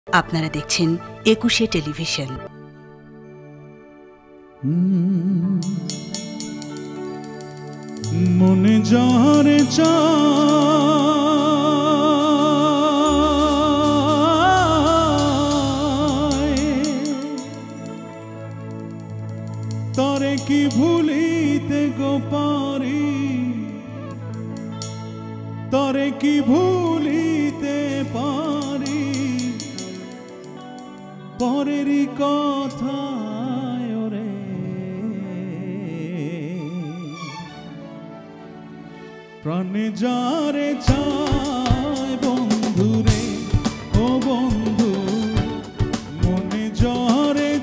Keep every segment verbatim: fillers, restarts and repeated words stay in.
আপনারা দেখছেন একুশে টেলিভিশন। মনে যারে চায় তরে কি ভুলিতে গো পারি, তরে কি ভুলিতে পারি পরেরই কথা ওরে। প্রাণে যারে চায় বন্ধুরে ও বন্ধু, মনে যারে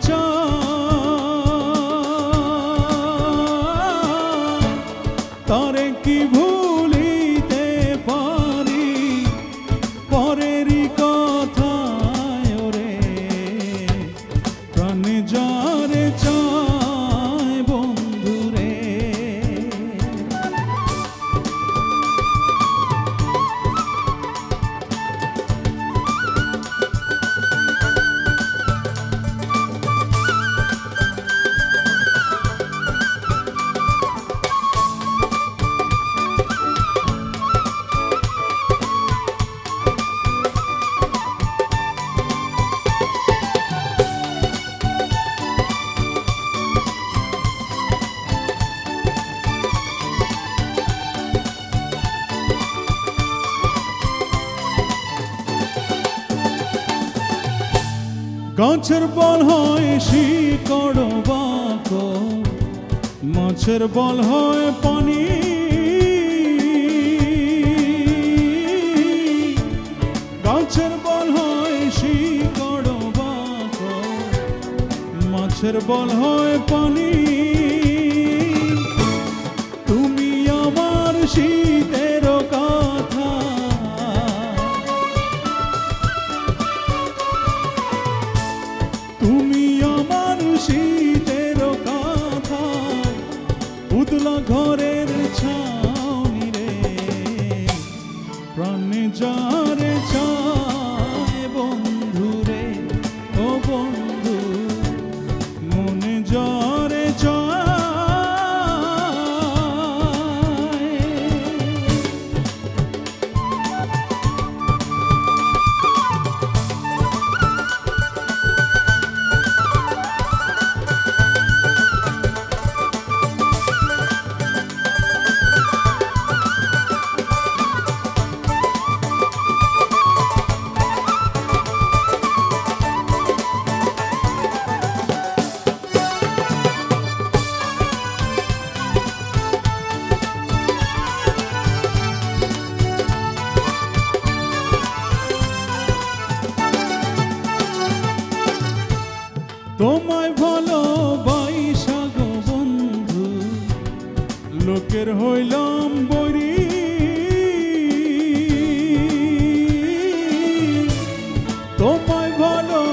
চায় তরে কি ভুলিতে পারি পরেরই কথা ওরে। প্রাণে যারে চায় বন্ধুরে। গাছের বল হয় শিকড় বাঁক, মাছের বল হয় পানি। গাছের বল হয় শিকড় বাঁক, মাছের বল হয় পানি। তুমি আমার শীতের কথা, তুমি আমার শীতের কথা, উদলা ঘরের ছাউনি রে। প্রাণে যারে চায় বন্ধু রে ও বন্ধু, মনে যারে চায়। তোমায় ভালোবাসা গো বন্ধু, লোকের হইলাম বরি। তোমায় ভালো